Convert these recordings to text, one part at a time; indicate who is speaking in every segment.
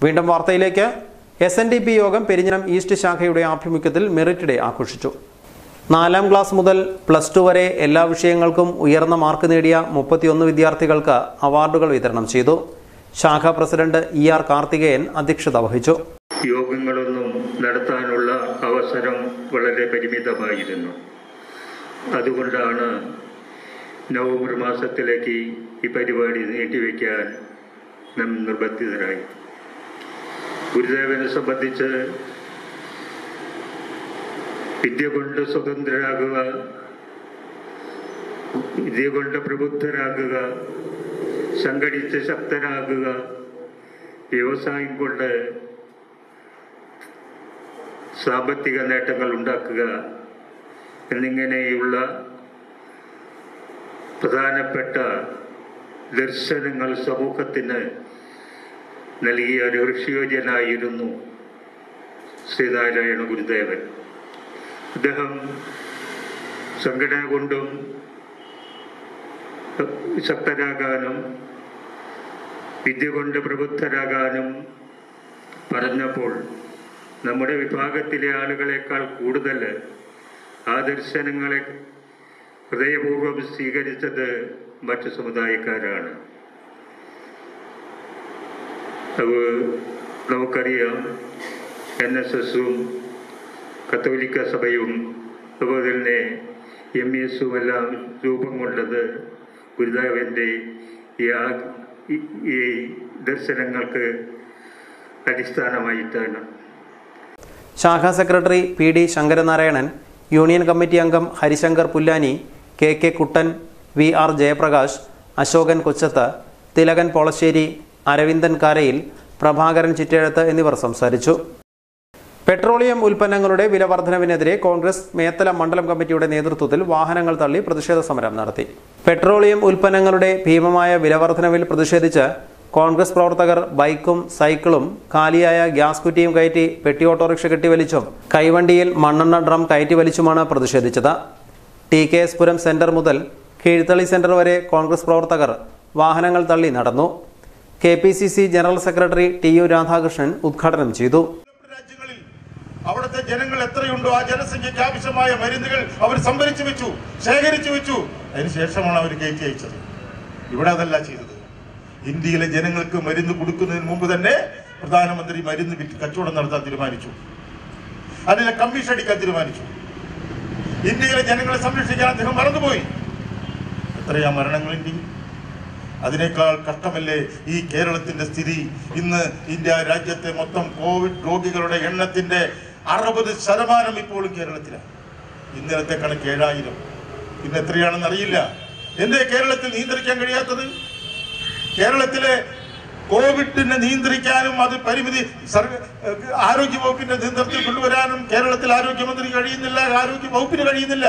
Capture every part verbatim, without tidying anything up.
Speaker 1: വീണ്ടും വാർത്തയിലേക്ക്. S N D P യോഗം പെരിഞ്ഞനം ഈസ്റ്റ് ശാഖയുടെ ആഭിമുഖ്യത്തിൽ മെറിറ്റ് ഡേ ആഘോഷിച്ചു. നാലാം ക്ലാസ് മുതൽ പ്ലസ് ടു വരെ എല്ലാ വിഷയങ്ങൾക്കും ഉയർന്ന മാർക്ക് നേടിയ മുപ്പത്തിയൊന്ന് വിദ്യാർത്ഥികൾക്ക് അവാർഡുകൾ വിതരണം ചെയ്തു. ശാഖ പ്രസിഡന്റ് ഇ ആർ കാർത്തികേയൻ അധ്യക്ഷത വഹിച്ചു.
Speaker 2: യോഗങ്ങളൊന്നും നടത്താനുള്ള അവസരം വളരെ പരിമിതമായിരുന്നു. അതുകൊണ്ടാണ് നവംബർ മാസത്തിലേക്ക് ഈ പരിപാടി നീട്ടിവെക്കാൻ നാം നിർബന്ധിതരായി. ഗുരുദേവനെ സംബന്ധിച്ച് വിദ്യ കൊണ്ട് സ്വതന്ത്രരാകുക, വിദ്യ കൊണ്ട് പ്രബുദ്ധരാകുക, സംഘടിച്ച് ശക്തരാകുക, വ്യവസായം കൊണ്ട് സാമ്പത്തിക നേട്ടങ്ങൾ ഉണ്ടാക്കുക എന്നിങ്ങനെയുള്ള പ്രധാനപ്പെട്ട ദർശനങ്ങൾ സമൂഹത്തിന് നൽകിയ ഒരു ഋഷിയോജനായിരുന്നു ശ്രീനാരായണ ഗുരുദേവൻ. അദ്ദേഹം സംഘടന കൊണ്ടും ശക്തരാകാനും വിദ്യ കൊണ്ട് പ്രബുദ്ധരാകാനും പറഞ്ഞപ്പോൾ നമ്മുടെ വിഭാഗത്തിലെ ആളുകളെക്കാൾ കൂടുതൽ ആ ദർശനങ്ങളെ ഹൃദയപൂർവ്വം സ്വീകരിച്ചത് മറ്റു സമുദായക്കാരാണ്. അത് നമുക്കറിയാം. എൻ എസ് എസും കത്തോലിക്ക സഭയും അതുപോലെ തന്നെ എം ഇ എസും എല്ലാം രൂപം കൊണ്ടത് ഗുരുദേവൻ്റെ ഈ ദർശനങ്ങൾക്ക് അടിസ്ഥാനമായിട്ടാണ്.
Speaker 1: ശാഖാ secretary P D Sankaranarayanan, union committee അംഗം Harishankar Pullani, K K Kuttan, V R Jayaprakash, Ashokan Kochathu, Thilakan Polasseri, Aravindan Karayil, Prabhakaran Chittezhath എന്നിവർ സംസാരിച്ചു. പെട്രോളിയം ഉൽപ്പന്നങ്ങളുടെ വില വർധനവിനെതിരെ കോൺഗ്രസ് മേത്തല മണ്ഡലം കമ്മിറ്റിയുടെ നേതൃത്വത്തിൽ വാഹനങ്ങൾ തള്ളി പ്രതിഷേധ സമരം നടത്തി. പെട്രോളിയം ഉൽപ്പന്നങ്ങളുടെ ഭീമമായ വില വർധനവിൽ പ്രതിഷേധിച്ച് കോൺഗ്രസ് പ്രവർത്തകർ ബൈക്കും സൈക്കിളും കാലിയായ ഗ്യാസ് കുറ്റിയും കയറ്റി പെട്ടി ഓട്ടോറിക്ഷ കെട്ടിവലിച്ചും കൈവണ്ടിയിൽ മണ്ണെണ്ണ ഡ്രം കയറ്റി വലിച്ചുമാണ് പ്രതിഷേധിച്ചത്. T K S Puram centre മുതൽ കീഴ്ത്തളി സെന്റർ വരെ കോൺഗ്രസ് പ്രവർത്തകർ വാഹനങ്ങൾ തള്ളി നടന്നു. K P C C general secretary T U Radhakrishnan ഉദ്ഘാടനം ചെയ്തു.
Speaker 3: അവിടുത്തെ ജനങ്ങൾ എത്രയുണ്ടോ ആ ജനസംഖ്യയ്ക്ക് ആവശ്യമായ മരുന്നുകൾ അവർ സംഭരിച്ചു വെച്ചു, ശേഖരിച്ചു വെച്ചു. അതിനുശേഷമാണ് അവർ കയറ്റി അയച്ചത്. ഇവിടെ അതല്ല ചെയ്തത്. ഇന്ത്യയിലെ ജനങ്ങൾക്ക് മരുന്ന് കൊടുക്കുന്നതിന് മുമ്പ് തന്നെ പ്രധാനമന്ത്രി മരുന്ന് വിറ്റ് കച്ചവടം നടത്താൻ തീരുമാനിച്ചു. അതിനെ കമ്മീഷൻ അടിക്കാൻ തീരുമാനിച്ചു. ഇന്ത്യയിലെ ജനങ്ങളെ സംരക്ഷിക്കാൻ അദ്ദേഹം മറന്നുപോയി. എത്രയാ മരണങ്ങൾ ഇന്ത്യയിൽ? അതിനേക്കാൾ കഷ്ടമല്ലേ ഈ കേരളത്തിന്റെ സ്ഥിതി? ഇന്ന് ഇന്ത്യ രാജ്യത്തെ മൊത്തം കോവിഡ് രോഗികളുടെ എണ്ണത്തിന്റെ അറുപത് ശതമാനം ഇപ്പോഴും കേരളത്തിലാണ്. ഇന്നലത്തെ കണക്ക് ഏഴായിരം. ഇന്ന് എത്രയാണെന്ന് അറിയില്ല. എന്തേ കേരളത്തിൽ നിയന്ത്രിക്കാൻ കഴിയാത്തത്? കേരളത്തിലെ കോവിഡിനെ നിയന്ത്രിക്കാനും അത് പരിമിതി ആരോഗ്യ വകുപ്പിന്റെ നേതൃത്വത്തിൽ കൊണ്ടുവരാനും കേരളത്തിൽ ആരോഗ്യമന്ത്രി കഴിയുന്നില്ല, ആരോഗ്യ വകുപ്പിന് കഴിയുന്നില്ല.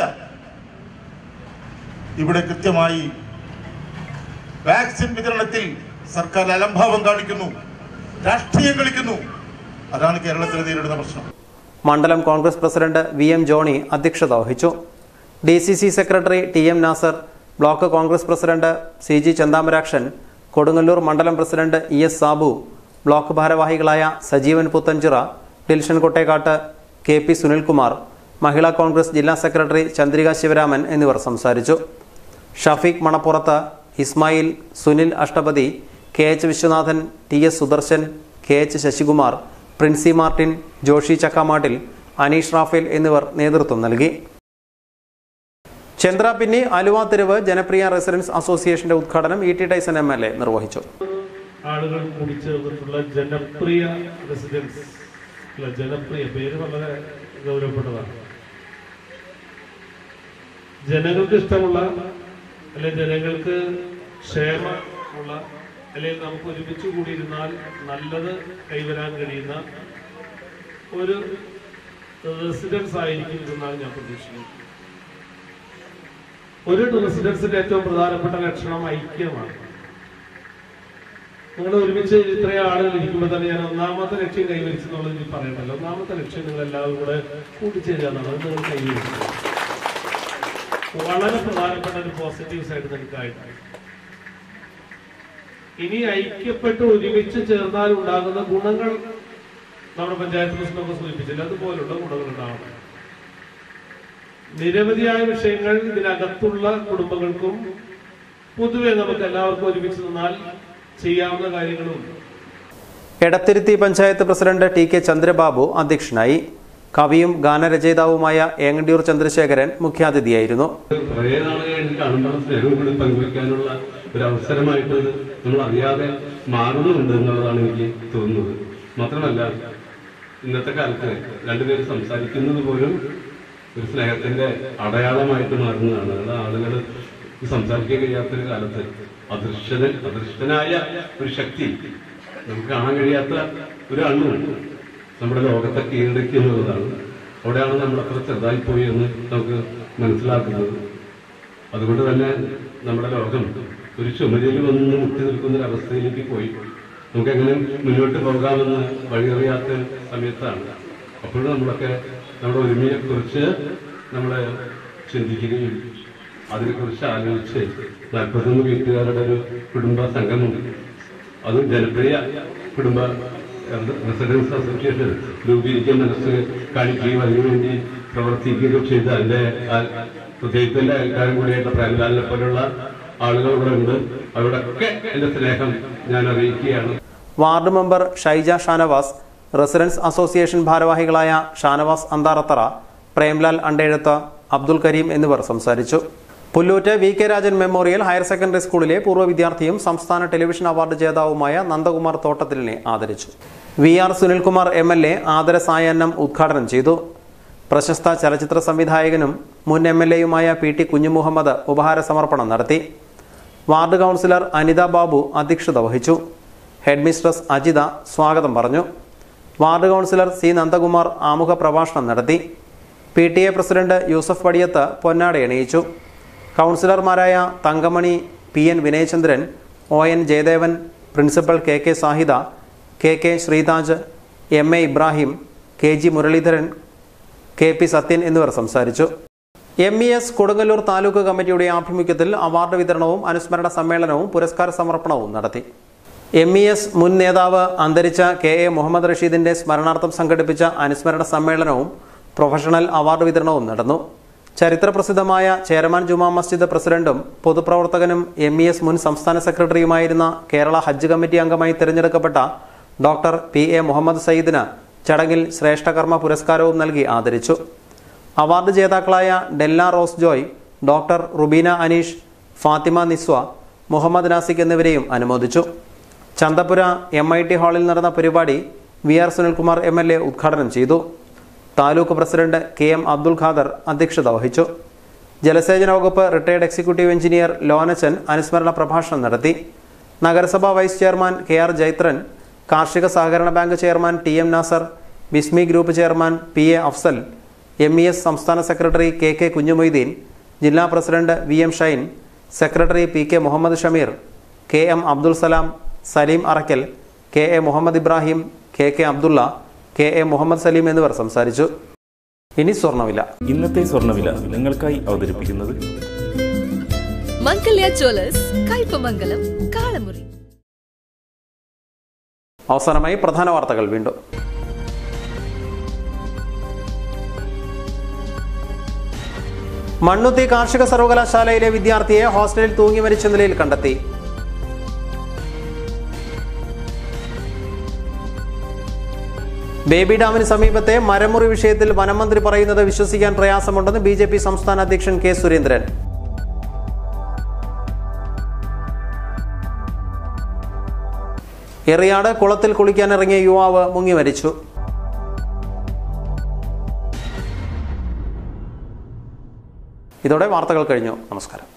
Speaker 3: ഇവിടെ കൃത്യമായി വാക്സിൻ വിതരണത്തിൽ സർക്കാർ അലംഭാവം കാണിക്കുന്നു, രാഷ്ട്രീയം കളിക്കുന്നു. അതാണ് കേരളത്തിൽ നേരിടുന്ന പ്രശ്നം.
Speaker 1: മണ്ഡലം Congress president V M Johny അധ്യക്ഷത വഹിച്ചു. D C C secretary T M Nasar, block Congress president C G Chanthamarakshan, Kodungallur മണ്ഡലം president E S Sabu, block ഭാരവാഹികളായ Sajeevan Puthenchira, Dilshan Kottekkat, K P Sunilkumar, Mahila Congress ജില്ലാ സെക്രട്ടറി ചന്ദ്രിക ശിവരാമൻ എന്നിവർ സംസാരിച്ചു. Shafeeq Manappurath, Ismail, Sunil Ashtapathi, K H Viswanathan, T S Sudarshan, K H Sasikumar, Princy Martin, Joshy Chakkamattil, Aneesh Raphael എന്നിവർ നേതൃത്വം നൽകി. ചന്ദ്രാപിന്നി അലുവ തെരുവ് ജനപ്രിയ റെസിഡൻസ് അസോസിയേഷന്റെ ഉദ്ഘാടനം E T Tyson M L A നിർവഹിച്ചു.
Speaker 4: ആളുകൾ കൂടി ചേർന്നിട്ടുള്ള ജനപ്രിയ റെസിഡൻസ്, ജനപ്രിയ പേര് വളരെ ഗൗരവപ്പെട്ടതാണ്. ജനങ്ങൾക്ക് ഇഷ്ടമുള്ള അല്ലെങ്കിൽ ജനങ്ങൾക്ക് ക്ഷേമമുള്ള അല്ലെങ്കിൽ നമുക്ക് ഒരുമിച്ച് കൂടിയിരുന്നാൽ നല്ലത് കൈവരാൻ കഴിയുന്ന ഒരു റെസിഡൻസ് ആയിരിക്കും ഇതെന്നാണ് ഞാൻ പ്രതീക്ഷിക്കുന്നത്. ഒരു റെസിഡൻസിന്റെ ഏറ്റവും പ്രധാനപ്പെട്ട ലക്ഷണം ഐക്യമാണ്. നിങ്ങൾ ഒരുമിച്ച് ഇത്രയും ആളുകൾ ഇരിക്കുമ്പോൾ തന്നെ ഞാൻ ഒന്നാമത്തെ ലക്ഷ്യം കൈവരിച്ചു എന്നുള്ളത് എനിക്ക് പറയണല്ലോ. ഒന്നാമത്തെ ലക്ഷ്യം നിങ്ങൾ എല്ലാവരും കൂടെ കൂട്ടിച്ചേരുക എന്നുള്ളത് നിങ്ങൾ കൈവരിച്ചു. വളരെ പ്രധാനപ്പെട്ട ഒരു പോസിറ്റീവ് സൈഡ് നിൽക്കായിട്ട് ഇനി ഐക്യപ്പെട്ട് ഒരുമിച്ച് ചേർന്നാൽ ഉണ്ടാകുന്ന ഗുണങ്ങൾ നമ്മുടെ പഞ്ചായത്ത് പ്രസിഡന്റൊക്കെ സൂചിപ്പിച്ചില്ല, അതുപോലുള്ള ഗുണങ്ങൾ ഉണ്ടാവണം. നിരവധിയായ വിഷയങ്ങൾ ഇതിനകത്തുള്ള കുടുംബങ്ങൾക്കും പൊതുവെ നമുക്ക് എല്ലാവർക്കും ഒരുമിച്ച് നിന്നാൽ ചെയ്യാവുന്ന കാര്യങ്ങളുണ്ട്.
Speaker 1: Edathiruthy panchayat president T K Chandrababu അധ്യക്ഷനായി. കവിയും ഗാനരചയിതാവുമായ ഏങ്ങണ്ടിയൂർ ചന്ദ്രശേഖരൻ മുഖ്യാതിഥിയായിരുന്നു.
Speaker 5: കുറേ നാളുകൾ കാണുമ്പോൾ സ്നേഹം കൂടി പങ്കുവയ്ക്കാനുള്ള ഒരു അവസരമായിട്ട് നമ്മൾ അറിയാതെ മാറുന്നുണ്ട് എന്നുള്ളതാണ് എനിക്ക് തോന്നുന്നത്. മാത്രമല്ല, ഇന്നത്തെ കാലത്ത് രണ്ടുപേരും സംസാരിക്കുന്നത് പോലും ഒരു സ്നേഹത്തിന്റെ അടയാളമായിട്ട് മാറുന്നതാണ്. അത് ആളുകൾ സംസാരിക്കാൻ കഴിയാത്തൊരു കാലത്ത് അദൃശ്യത അദൃഷ്ടനായ ഒരു ശക്തി, നമുക്ക് കാണാൻ കഴിയാത്ത ഒരു അണ്ണുണ്ട് നമ്മുടെ ലോകത്തെ കീഴടക്കിയെന്നുള്ളതാണ്. അവിടെയാണ് നമ്മൾ അത്ര ചെറുതായിപ്പോയി എന്ന് നമുക്ക് മനസ്സിലാക്കുന്നത്. അതുകൊണ്ട് തന്നെ നമ്മുടെ ലോകം ഒരു ചുമരിൽ വന്ന് മുട്ടി നിൽക്കുന്ന ഒരു അവസ്ഥയിലേക്ക് പോയി. നമുക്ക് എങ്ങനെ മുന്നോട്ട് പോകാമെന്ന് വഴിയറിയാത്ത സമയത്താണ്. അപ്പോഴും നമ്മളൊക്കെ നമ്മുടെ ഒരുമയെ കുറിച്ച് നമ്മൾ ചിന്തിക്കുകയും അതിനെക്കുറിച്ച് ആലോചിച്ച് നാൽപ്പത്തൊന്ന് വീട്ടുകാരുടെ ഒരു കുടുംബ സംഘമുണ്ട്. അതും ജനപ്രിയ കുടുംബ റെസിഡൻസ് അസോസിയേഷൻ രൂപീകരിക്കാൻ മനസ്സ് കാണിക്കുകയും അതിനുവേണ്ടി പ്രവർത്തിക്കുകയും ചെയ്ത് അതിന്റെ ഹൃദയത്തിന്റെ അയൽക്കാരും കൂടിയായിട്ടുള്ള പ്രേംലാലിനെ പോലുള്ള ആളുകൾ ഇവിടെ ഉണ്ട്. അവരോടൊക്കെ എന്റെ സ്നേഹം ഞാൻ അറിയിക്കുകയാണ്.
Speaker 1: Ward member Shaija Shanavas, residence association ഭാരവാഹികളായ ഷാനവാസ് അന്താറത്തറ, പ്രേംലാൽ അണ്ടേഴത്ത്, അബ്ദുൽ കരീം എന്നിവർ സംസാരിച്ചു. Pullut V K Rajan memorial higher secondary സ്കൂളിലെ പൂർവ്വ വിദ്യാർത്ഥിയും സംസ്ഥാന ടെലിവിഷൻ അവാർഡ് ജേതാവുമായ നന്ദകുമാർ തോട്ടത്തിലിനെ ആദരിച്ചു. V R Sunilkumar M L A ആദര സായാഹ്നം ഉദ്ഘാടനം ചെയ്തു. പ്രശസ്ത ചലച്ചിത്ര സംവിധായകനും മുൻ എം എൽ എയുമായ പി ടി കുഞ്ഞുമുഹമ്മദ് ഉപഹാര സമർപ്പണം നടത്തി. വാർഡ് കൗൺസിലർ അനിത ബാബു അധ്യക്ഷത വഹിച്ചു. ഹെഡ് മിസ്ട്രസ് അജിത സ്വാഗതം പറഞ്ഞു. വാർഡ് കൗൺസിലർ സി നന്ദകുമാർ ആമുഖ പ്രഭാഷണം നടത്തി. P T A president Yusuf Padiyath പൊന്നാട അണിയിച്ചു. കൗൺസിലർമാരായ Thankamani, P N Vinayachandran, O N Jayadevan, principal K K Sahida, K K Sreethaj, M A Ibrahim, K G Muraleedharan, K P Sathyan എന്നിവർ സംസാരിച്ചു. M E S Kodungallur taluk കമ്മിറ്റിയുടെ ആഭിമുഖ്യത്തിൽ അവാർഡ് വിതരണവും അനുസ്മരണ സമ്മേളനവും പുരസ്കാര സമർപ്പണവും നടത്തി. എം ഇ എസ് മുൻ നേതാവ് അന്തരിച്ച കെ എ മുഹമ്മദ് റഷീദിന്റെ സ്മരണാർത്ഥം സംഘടിപ്പിച്ച അനുസ്മരണ സമ്മേളനവും പ്രൊഫഷണൽ അവാർഡ് വിതരണവും നടന്നു. ചരിത്രപ്രസിദ്ധമായ ചേരമാൻ ജുമാ മസ്ജിദ് പ്രസിഡന്റും പൊതുപ്രവർത്തകനും എം ഇ എസ് മുൻ സംസ്ഥാന സെക്രട്ടറിയുമായിരുന്ന കേരള ഹജ്ജ് കമ്മിറ്റി അംഗമായി തിരഞ്ഞെടുക്കപ്പെട്ട ഡോക്ടർ പി എ മുഹമ്മദ് സയ്യിദിന് ചടങ്ങിൽ ശ്രേഷ്ഠകർമ്മ പുരസ്കാരവും നൽകി ആദരിച്ചു. അവാർഡ് ജേതാക്കളായ ഡെല്ല റോസ് ജോയ്, ഡോക്ടർ റുബീന അനീഷ്, ഫാത്തിമ നിസ്വ, മുഹമ്മദ് നാസിക് എന്നിവരെയും അനുമോദിച്ചു. ചന്തപുര എം ഐ ടി ഹാളിൽ നടന്ന പരിപാടി V R Sunilkumar M L A ഉദ്ഘാടനം ചെയ്തു. Taluk president K M Abdul Khader അധ്യക്ഷത വഹിച്ചു. ജലസേചന വകുപ്പ് റിട്ടയർഡ് എക്സിക്യൂട്ടീവ് എഞ്ചിനീയർ ലോനച്ചൻ അനുസ്മരണ പ്രഭാഷണം നടത്തി. നഗരസഭാ vice chairman K R Jaithran, കാർഷിക സഹകരണ bank chairman T M Nasar, Bismi group chairman P A Afsal, M E S സംസ്ഥാന സെക്രട്ടറി കെ കെ കുഞ്ഞുമൊയ്തീൻ, ജില്ലാ president V M Shine, secretary P K Muhammed Shameer, K M Abdul Salam, Saleem Arakkal, K A Muhammed Ibrahim, K K Abdulla, K A Muhammed Saleem എന്നിവർ സംസാരിച്ചു. ഇനി സ്വർണ്ണവില.
Speaker 6: ഇന്നത്തെ സ്വർണ്ണവില നിങ്ങൾക്കായി അവതരിപ്പിക്കുന്നത്
Speaker 7: മംഗല്യ ജ്വല്ലേഴ്സ്, കയ്പമംഗലം, കാളമുറി.
Speaker 1: അവസാനമായി പ്രധാന വാർത്തകൾ വീണ്ടും. മണ്ണുത്തി കാർഷിക സർവകലാശാലയിലെ വിദ്യാർത്ഥിയെ ഹോസ്റ്റലിൽ തൂങ്ങി മരിച്ച നിലയിൽ കണ്ടെത്തി. ബേബി ഡാമിന് സമീപത്തെ മരമുറി വിഷയത്തിൽ വനമന്ത്രി പറയുന്നത് വിശ്വസിക്കാൻ പ്രയാസമുണ്ടെന്ന് ബി ജെ പി സംസ്ഥാന അധ്യക്ഷൻ കെ സുരേന്ദ്രൻ. എറിയാട് കുളത്തിൽ കുളിക്കാനിറങ്ങിയ യുവാവ് മുങ്ങി മരിച്ചു. ഇതോടെ വാർത്തകൾ കഴിഞ്ഞു. നമസ്കാരം.